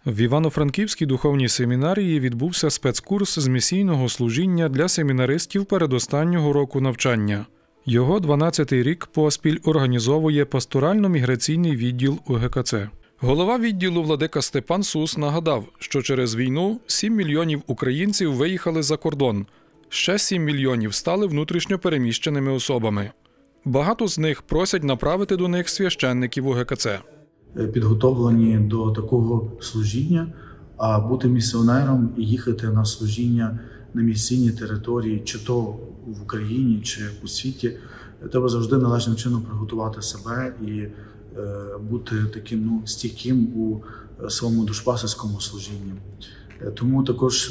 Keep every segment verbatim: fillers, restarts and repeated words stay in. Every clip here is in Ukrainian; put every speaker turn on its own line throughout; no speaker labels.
В Івано-Франківській духовній семінарії відбувся спецкурс з місійного служіння для семінаристів передостаннього року навчання. Його дванадцятий рік поспіль організовує пасторально-міграційний відділ У Ге Ка Це. Голова відділу владика Степан Сус нагадав, що через війну сім мільйонів українців виїхали за кордон, ще сім мільйонів стали внутрішньо переміщеними особами. Багато з них просять направити до них священників У Ге Ка Це.
Підготовлені до такого служіння, а бути місіонером і їхати на служіння на місійній території, чи то в Україні, чи у світі, треба завжди належним чином приготувати себе і бути таким ну, стійким у своєму душпастерському служінні. Тому також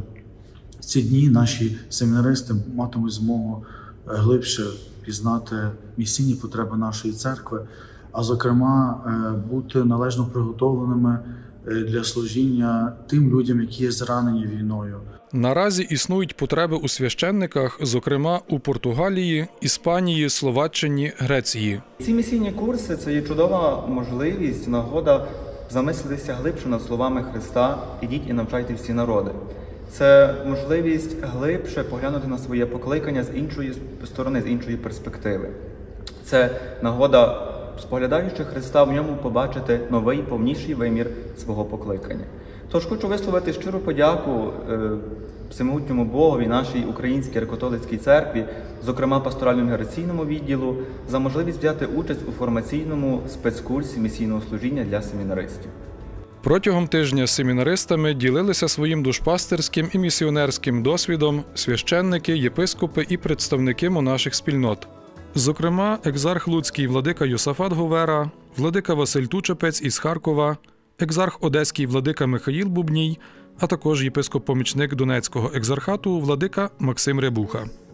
в ці дні наші семінаристи матимуть змогу глибше пізнати місійні потреби нашої церкви, а зокрема бути належно приготовленими для служіння тим людям, які є зранені війною.
Наразі існують потреби у священниках, зокрема у Португалії, Іспанії, Словаччині, Греції.
Ці місійні курси – це є чудова можливість, нагода замислитися глибше над словами Христа «Ідіть і навчайте всі народи». Це можливість глибше поглянути на своє покликання з іншої сторони, з іншої перспективи. Це нагода, споглядаючи Христа, в ньому побачити новий, повніший вимір свого покликання. Тож хочу висловити щиру подяку е, всемогутньому Богові, нашій Українській греко-католицькій церкві, зокрема пасторально-міграційному відділу, за можливість взяти участь у формаційному спецкурсі місійного служіння для семінаристів.
Протягом тижня з семінаристами ділилися своїм душпастерським і місіонерським досвідом священники, єпископи і представники монаших спільнот. Зокрема, екзарх Луцький владика Йосафат Говера, владика Василь Тучепець із Харкова, екзарх Одеський владика Михаїл Бубній, а також єпископ-помічник Донецького екзархату владика Максим Рябуха.